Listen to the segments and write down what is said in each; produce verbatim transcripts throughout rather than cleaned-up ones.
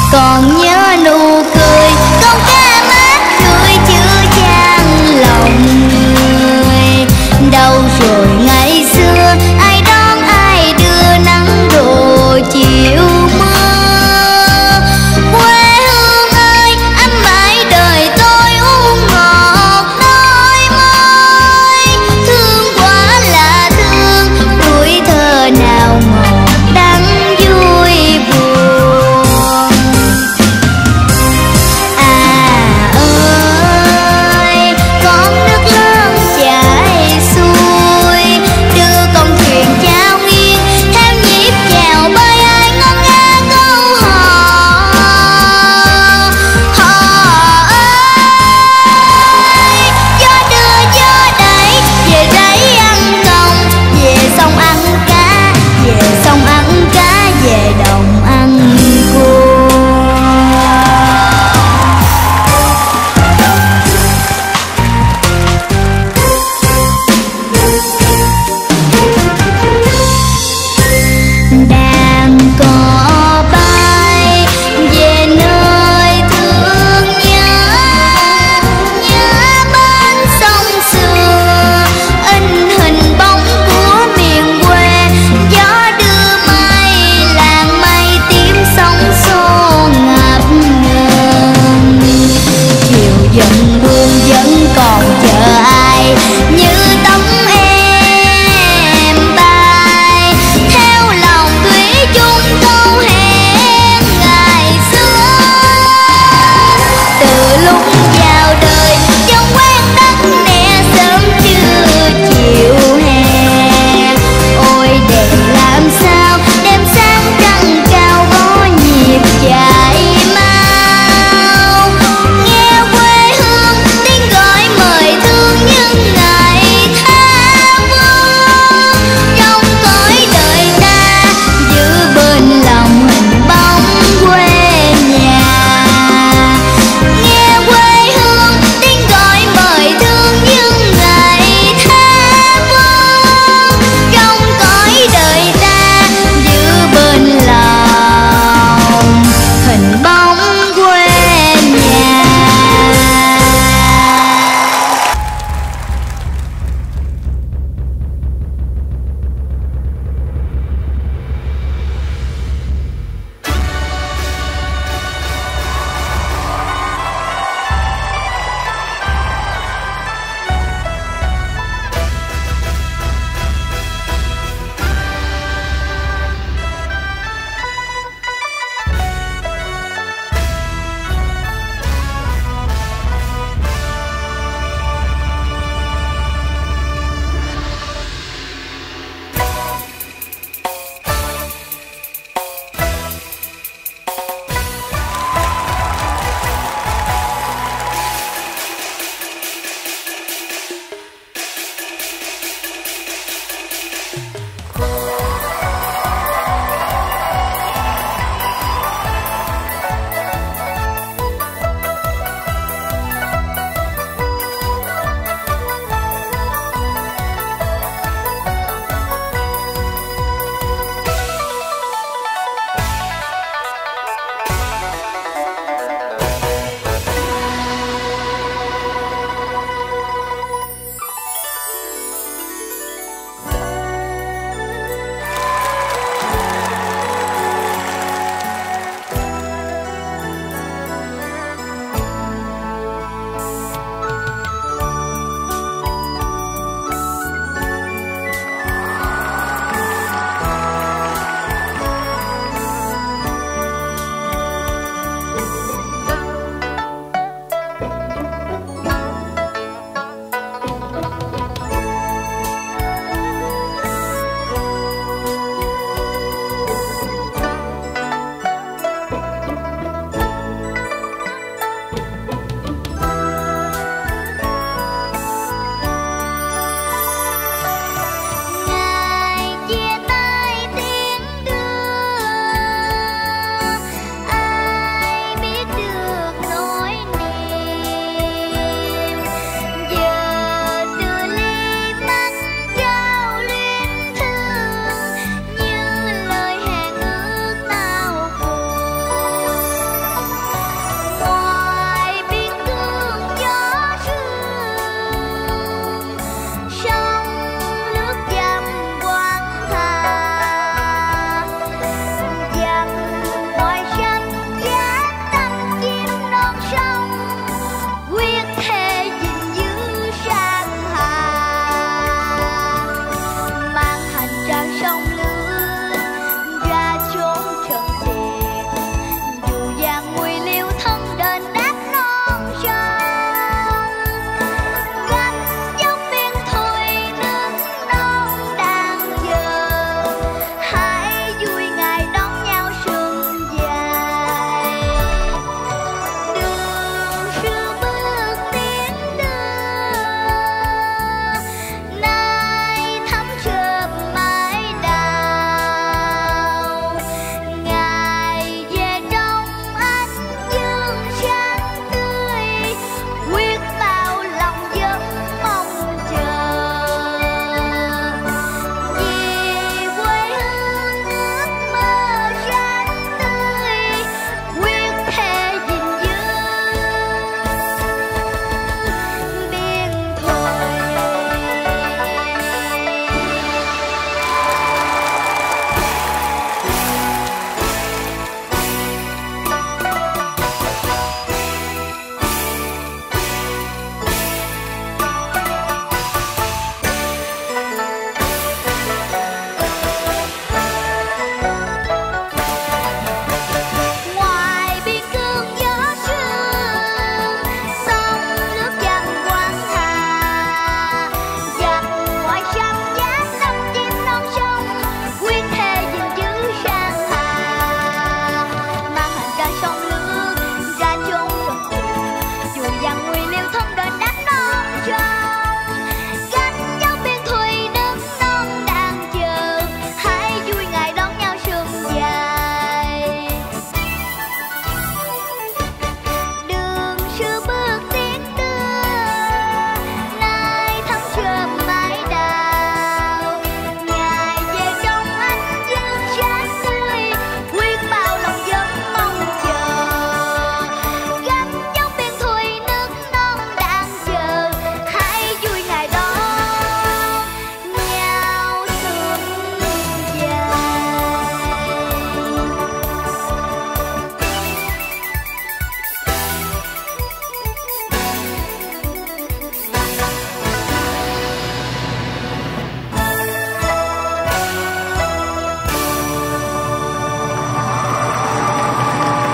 còn nhớ nụ cười câu ca mát rượi chứa chan lòng người. Đâu rồi ngày xưa ai đón ai đưa nắng đổ chiều mưa. Quê hương ơi anh mãi đời tôi uống ngọt đôi môi. Thương quá là thương tuổi thơ nào ngọt đắng vui buồn.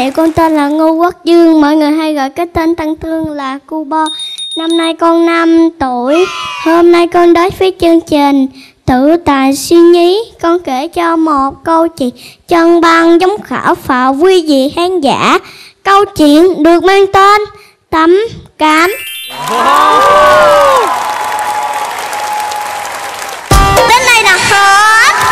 Dạ con tên là Ngô Quốc Dương, mọi người hay gọi cái tên thân thương là Cubo. Năm nay con năm tuổi. Hôm nay con đến với chương trình Tự Tài Suy Nhí. Con kể cho một câu chuyện chân băng giống khảo phạo quý vị khán giả. Câu chuyện được mang tên Tấm Cám. Đến đây là hết.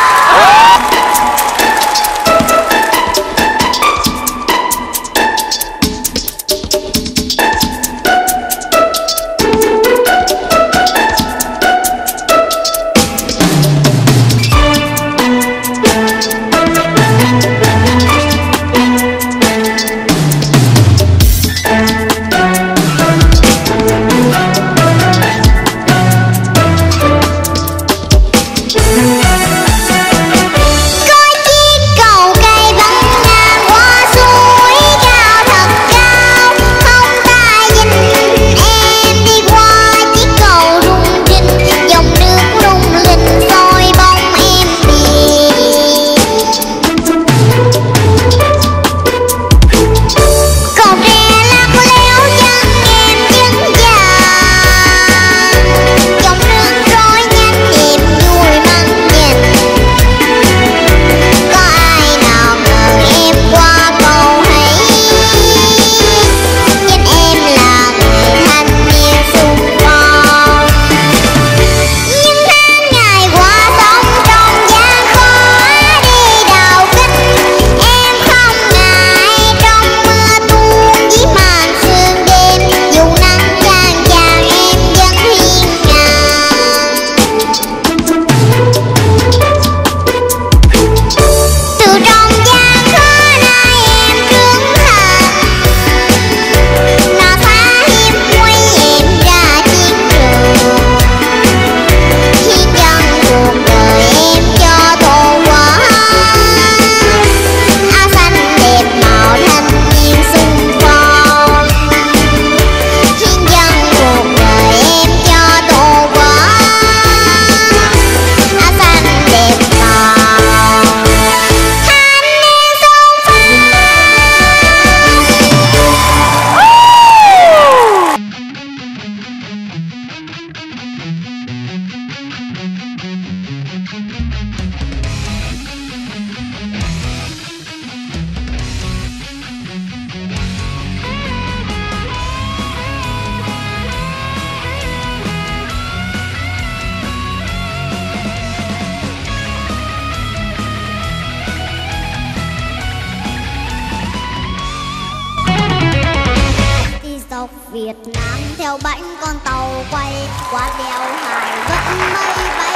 Việt Nam theo bánh con tàu quay qua đèo Hải vẫn mây bay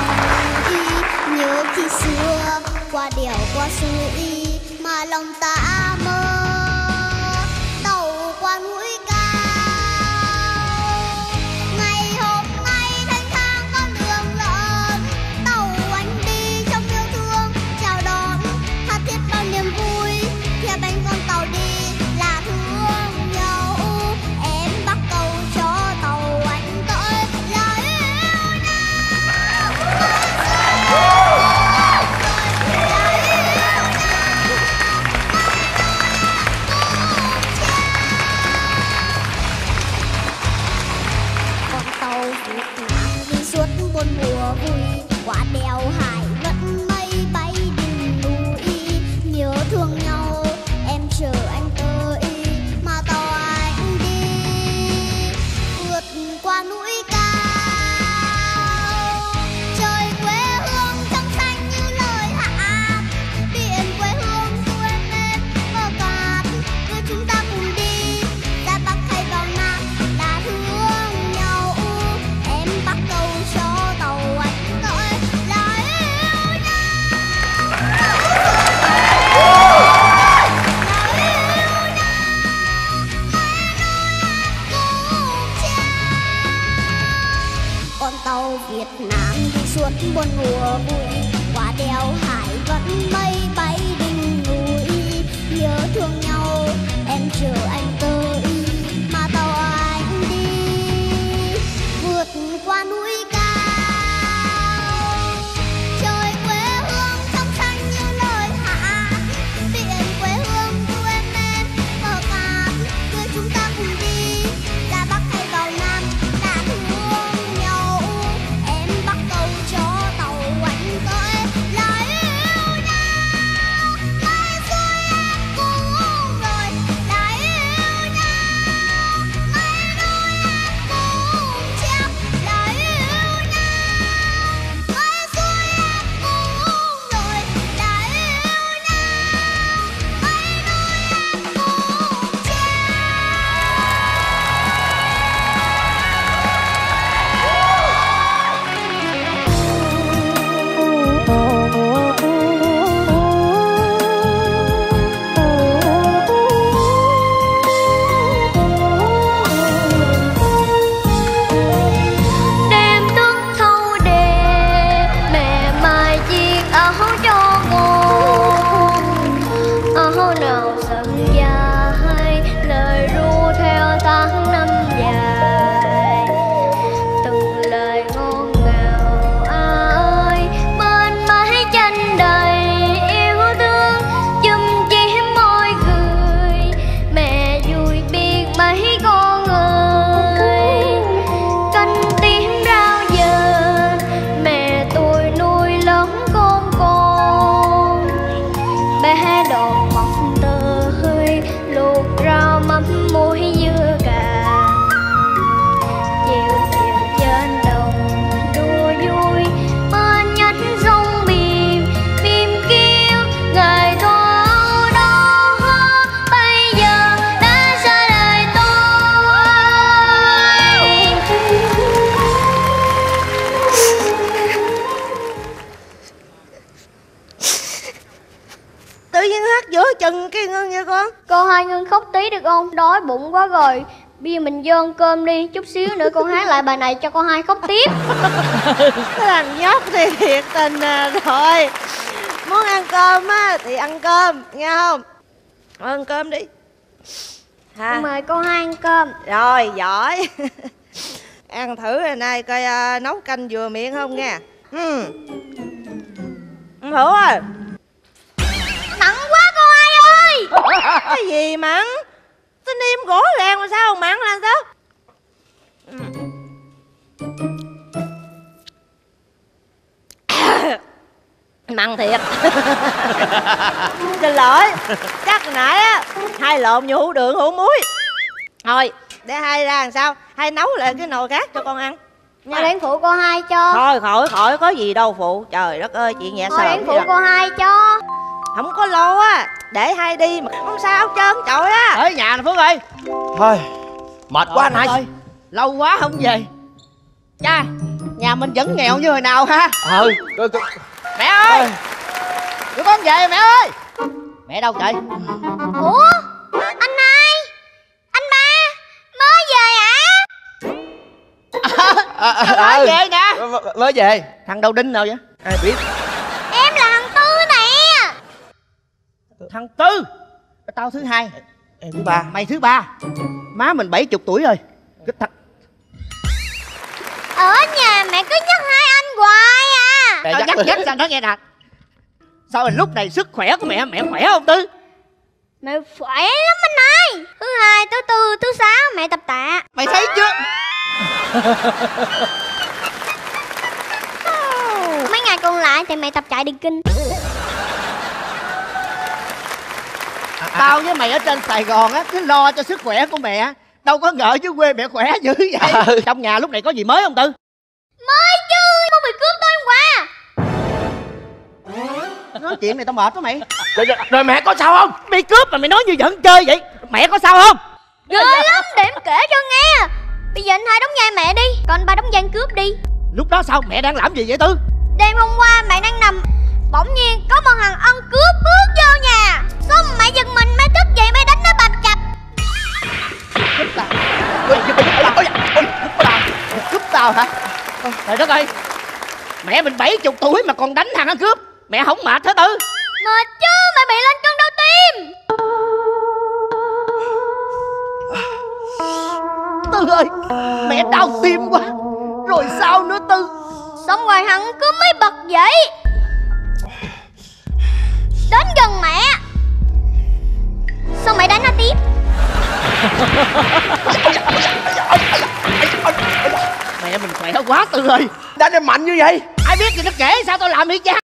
đi. Nhớ khi xưa qua đèo qua suối mà lòng ta mơ tàu qua núi cao. Ngày hôm nay thanh thang con đường lớn, tàu anh đi trong yêu thương chào đón tha thiết bao niềm vui. Theo bánh con tàu đi là thương nhau, em bắt cầu cho tàu anh tới là yêu nhau. Con tàu Việt Nam đi suốt bốn mùa vui, qua đèo Hải vẫn mây bay đỉnh núi. Nhớ thương nhau em chờ anh tới mà tàu anh đi vượt qua núi cao. Trời quê hương trong xanh như lời hát, biển quê hương du em em bờ cát. Đưa chúng ta cùng đi ra Bắc hay vào Nam là thương nhau. Em bắt cầu cho tàu anh tới là yêu nhau. Con tàu Việt Nam đi suốt bốn mùa vui, qua đèo Hải vẫn mây bay đỉnh núi. Nhớ thương nhau em chờ anh tới mà tàu anh đi vượt qua núi cao. Trời quê hương trong xanh như lời hát, biển quê hương du em cô Hai ngưng khóc tí được không? Đói bụng quá rồi. Bây giờ mình vô ăn cơm đi. Chút xíu nữa con hát lại bài này cho cô Hai khóc tiếp. Cái thằng nhóc thì thiệt tình à. Rồi, muốn ăn cơm á thì ăn cơm, nghe không? Ăn cơm đi ha. Mời cô Hai ăn cơm. Rồi, giỏi. Ăn thử hồi nay coi uh, nấu canh vừa miệng không nghe. Ừ. Ăn thử ơi. Mặn quá cô Hai ơi. Cái gì mặn? Tôi niêm gỗ ràng mà sao mặn là sao? Mặn thiệt. Xin lỗi. Chắc hồi nãy á hai lộn vô hũ đường hũ muối. Thôi để hai ra làm sao, hai nấu lại cái nồi khác cho con ăn. Thôi đến phụ cô Hai cho. Thôi khỏi khỏi có gì đâu phụ. Trời đất ơi chuyện nhẹ Thôi sờn. đến phụ cô Hai cho. Không có lo á, để hai đi mà không sao hết trơn trời á. Ở nhà nè Phước ơi. Thôi mệt quá anh hai. Ơi, lâu quá không về. Cha, nhà mình vẫn nghèo như hồi nào ha. Ừ. Mẹ ơi, tụi con về mẹ ơi. Mẹ đâu trời? Ủa anh Hai, anh ba mới về hả? À, à, Mới ừ. về nè. Mới về. Thằng đầu đinh nào vậy? Ai biết. Em là thằng Tư nè. Thằng Tư. Tao thứ hai. Em thứ ba. Mày thứ ba. Má mình bảy chục tuổi rồi. Cái thằng Ở nhà mẹ cứ nhắc hai anh hoài à. Mẹ Tao nhắc nhắc tôi. nhắc sao nó nghe nè. Sao rồi lúc này sức khỏe của mẹ, mẹ khỏe không Tư? Mẹ khỏe lắm anh Hai. Thứ hai, thứ tư, thứ sáu mẹ tập tạ. Mày thấy chưa? Mấy ngày còn lại thì mẹ tập chạy điền kinh. Tao với mày ở trên Sài Gòn á cứ lo cho sức khỏe của mẹ, đâu có ngờ chứ quê mẹ khỏe dữ vậy. Ừ. Trong nhà lúc này có gì mới không Tư? Mới chứ, con bị cướp tối hôm qua. Nói chuyện này tao mệt đó mày. Rồi, rồi, rồi mẹ có sao không? Bị cướp mà mày nói như giận chơi vậy. Mẹ có sao không? Ghê lắm, để em kể cho nghe. Bây giờ anh Hai đóng vai mẹ đi, còn anh ba đóng vai anh cướp đi. Lúc đó sao mẹ đang làm gì vậy Tư? Đêm hôm qua mẹ đang nằm, bỗng nhiên có một thằng ăn cướp bước vô nhà. Xong mẹ giật mình, mẹ thức dậy mẹ đánh nó bầm chập. Cướp tao. Ôi, cướp tao. Ôi, cướp tao. Cướp tao hả? Ôi, trời đất ơi. Mẹ mình bảy chục tuổi mà còn đánh thằng ăn cướp. Mẹ không mệt hả Tư? Mệt chứ, mẹ bị lên cơn đau tim. Tư ơi, mẹ đau tim quá. Rồi sao nữa Tư? Xong rồi hắn cứ mới bật dậy, đến gần mẹ, xong mẹ đánh nó tiếp. Mẹ mình khỏe quá Tư ơi. Đánh em mạnh như vậy. Ai biết gì nó kể sao tao làm đi cha.